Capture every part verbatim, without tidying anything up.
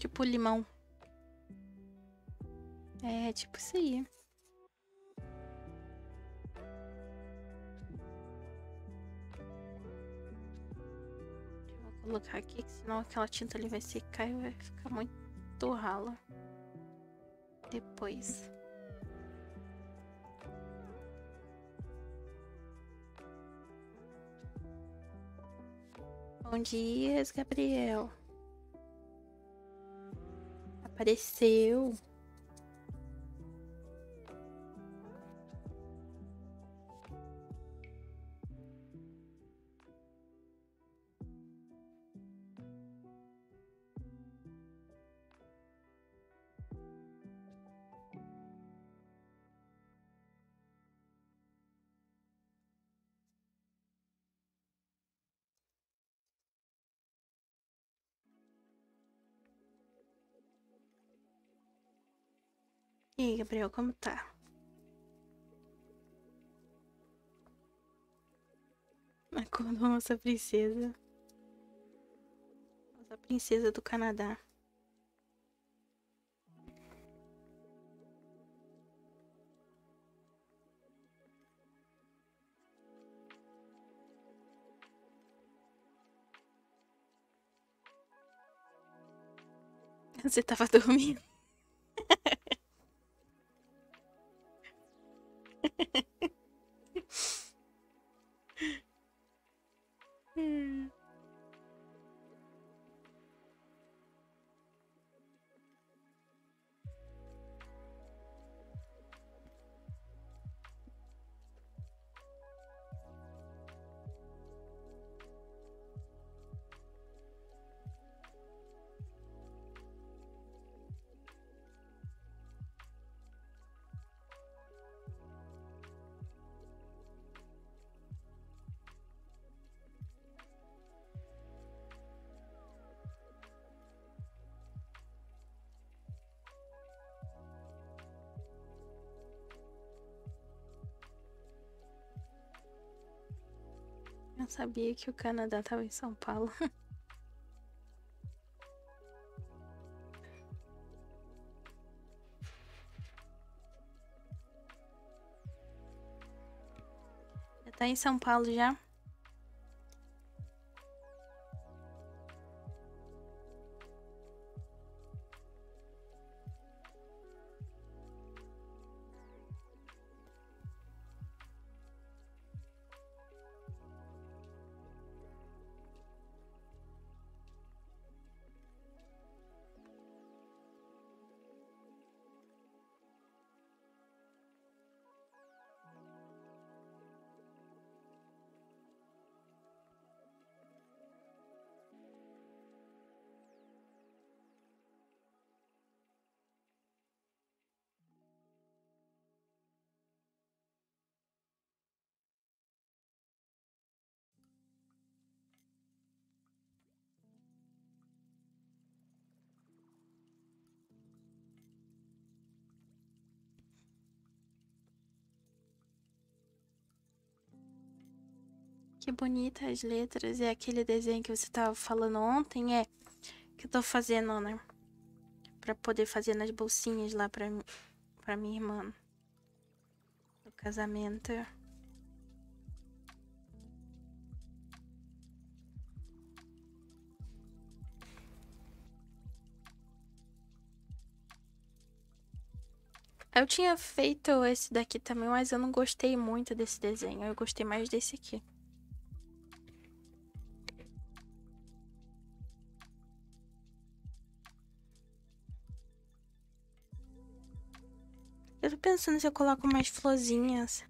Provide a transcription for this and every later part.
Tipo limão. É, tipo isso aí. Vou colocar aqui, que senão aquela tinta ali vai secar e vai ficar muito rala. Depois. Bom dia, Gabriel. Apareceu. E aí, Gabriel, como tá? Acordou nossa princesa. Nossa princesa do Canadá. Você tava dormindo? Hum. Eu sabia que o Canadá tava em São Paulo. Já tá em São Paulo já? Que bonita as letras. É aquele desenho que você tava falando ontem, é? Que eu tô fazendo, né? Pra poder fazer nas bolsinhas lá pra, pra minha irmã. No casamento. Eu tinha feito esse daqui também, mas eu não gostei muito desse desenho. Eu gostei mais desse aqui. Eu tô pensando se eu coloco mais florzinhas.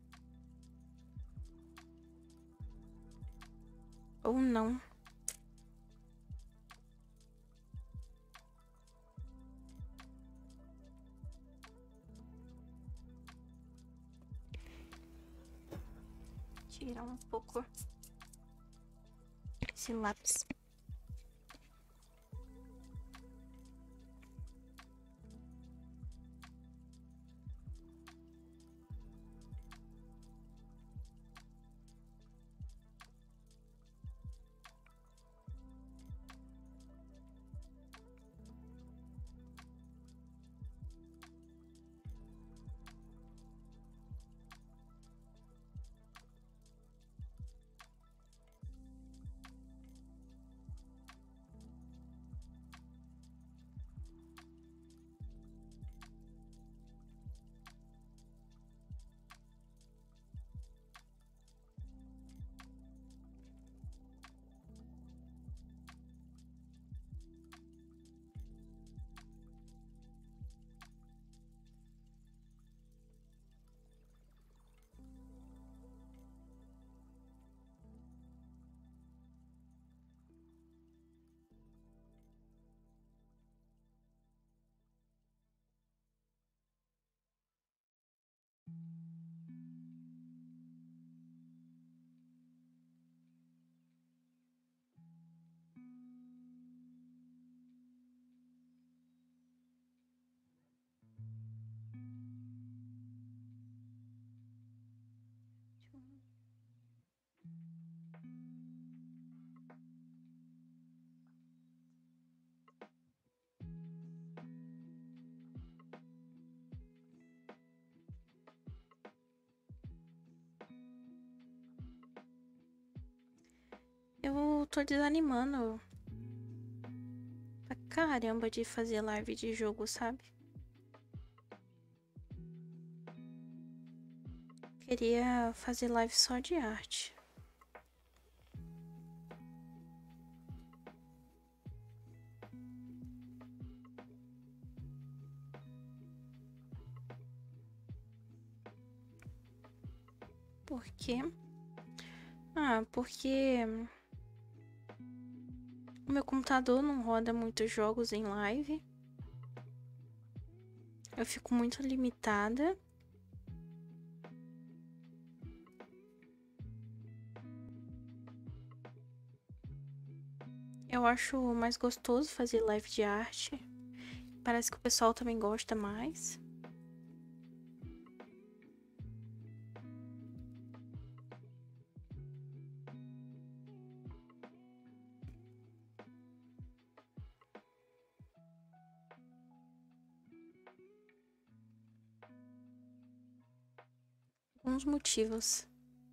Ou não. Tirar um pouco esse lápis. Eu tô desanimando pra caramba de fazer live de jogo, sabe? Queria fazer live só de arte. Por quê? Ah, porque o meu computador não roda muitos jogos em live. Eu fico muito limitada. Eu acho mais gostoso fazer live de arte. Parece que o pessoal também gosta mais. Alguns motivos.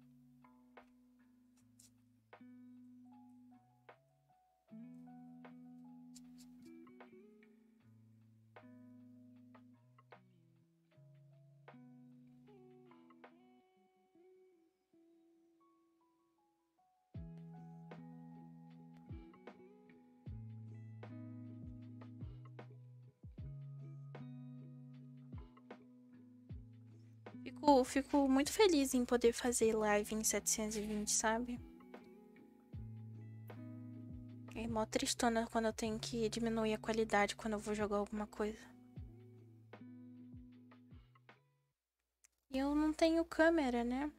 Fico, fico muito feliz em poder fazer live em setecentos e vinte, sabe? É mó tristona quando eu tenho que diminuir a qualidade quando eu vou jogar alguma coisa. E eu não tenho câmera, né?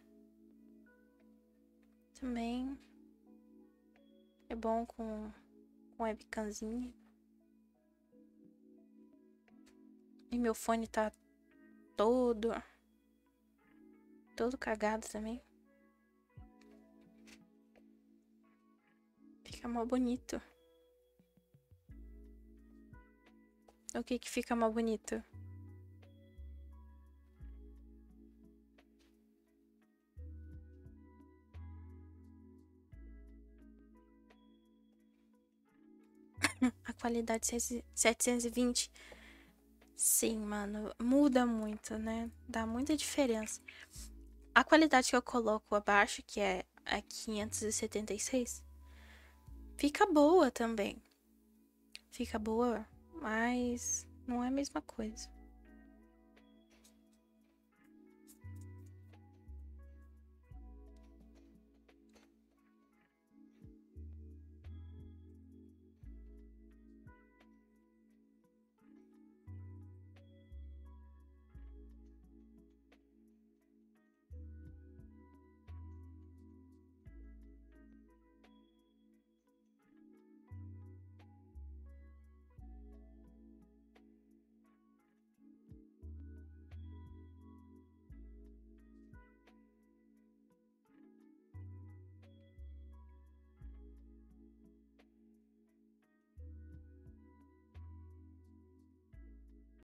Também é bom com, com webcamzinha. E meu fone tá todo... Todo cagado também. Fica mó bonito. O que que fica mó bonito? A qualidade setecentos e vinte. Sim, mano. Muda muito, né? Dá muita diferença. A qualidade que eu coloco abaixo, que é a quinhentos e setenta e seis, fica boa também. Fica boa, mas não é a mesma coisa.